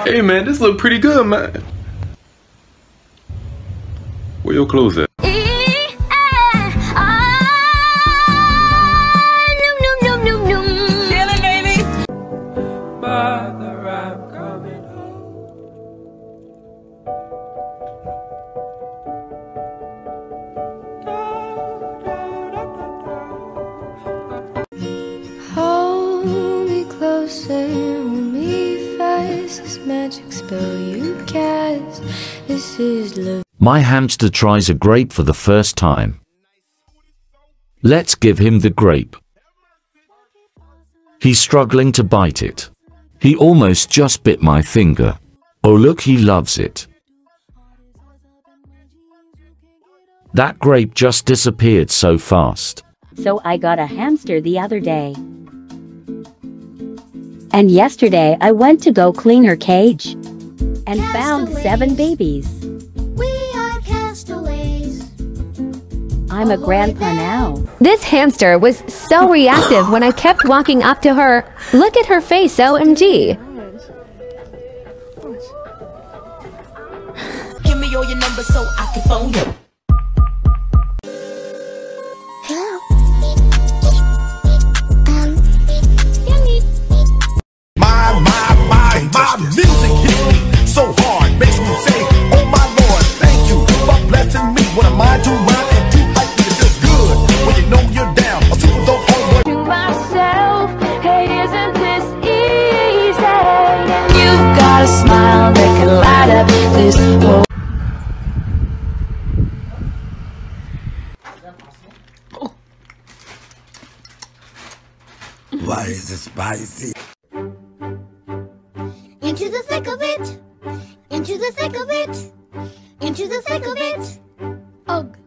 Hey man, this look pretty good, man. Where your clothes at? Hold me closer, hold me fast. This magic spell you cast. This is love. My hamster tries a grape for the first time. Let's give him the grape. He's struggling to bite it. He almost just bit my finger. Oh look, he loves it. That grape just disappeared so fast. So I got a hamster the other day. And yesterday I went to go clean her cage and found 7 babies. We are castaways. I'm a grandpa now. This hamster was so reactive when I kept walking up to her. Look at her face, OMG. Give me all your numbers so I can phone you. My music hits me so hard, makes me say, oh my Lord, thank you for blessing me. What am I to rhyme and to hype me? It feels good when you know you're down. A super dope homeboy. To myself, hey, isn't this easy? And you've got a smile that can light up this whole. Why is it spicy? Into the thick of it, into the thick of it, into the thick of it. Ugh.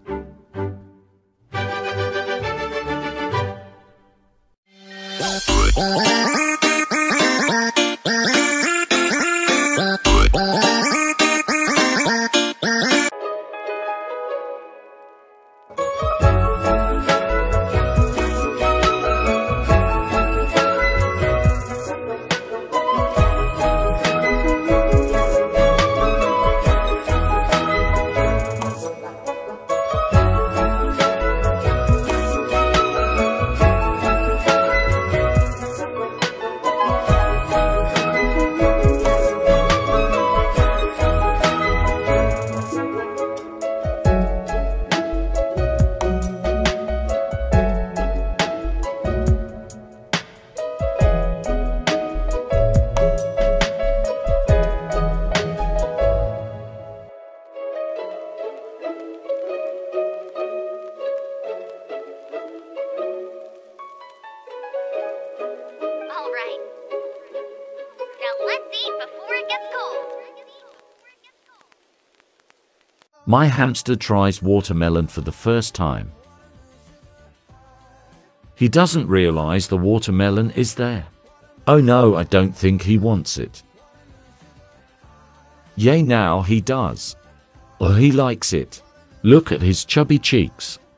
All right. Now let's eat before it gets cold. My hamster tries watermelon for the first time. He doesn't realize the watermelon is there. Oh no, I don't think he wants it. Yay, now he does. Oh, he likes it. Look at his chubby cheeks.